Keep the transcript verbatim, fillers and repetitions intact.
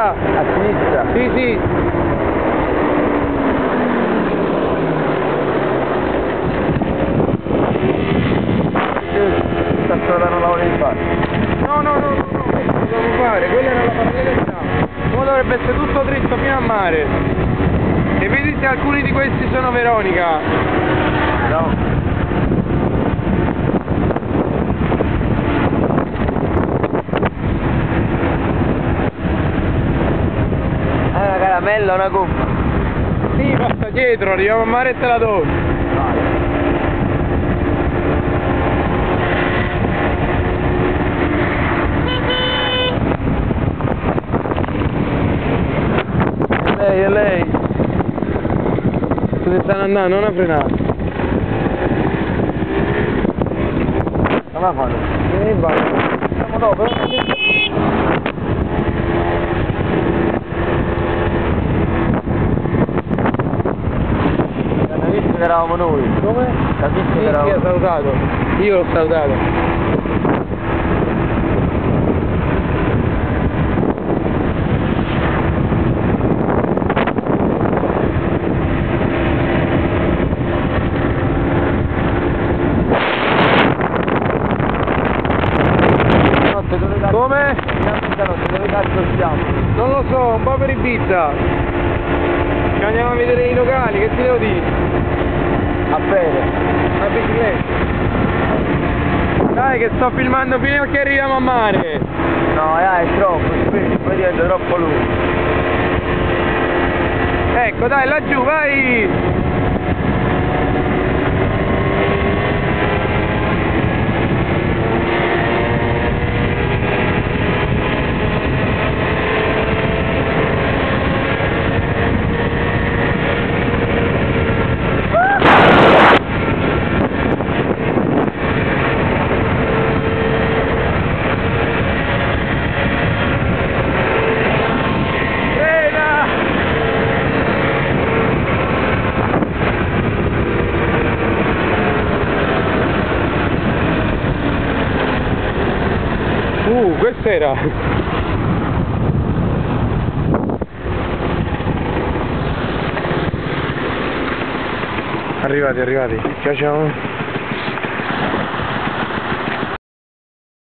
sinistra. A sinistra? Sì, sì. Sta strada non la volevi fare? No, no, no, no, no, questo dobbiamo fare, quella era la parallelità. Ora dovrebbe essere tutto dritto fino a mare. E vedi se alcuni di questi sono Veronica. No. È una caramella, una gomma? Sì, passa dietro, arriviamo a mare e te la do. Vale. Lei, è lei. Se ne stanno andando, non a frenare. Non la fanno. Vieni in bagno. Siamo dopo? Hanno visto che eravamo noi. Come? L'ha visto Sì, che sì, eravamo ha salutato. Io l'ho salutato. Come? Dove cazzo stiamo? Non lo so, un po' per Ibiza. Ci andiamo a vedere i locali, che ti devo dire? A bere. La bicicletta. Dai che sto filmando fino a che arriviamo a mare. No, dai, è troppo, poi diventa troppo lungo. Ecco, dai, laggiù, vai! Uh, questa era. Arrivati, arrivati. Ciao ciao.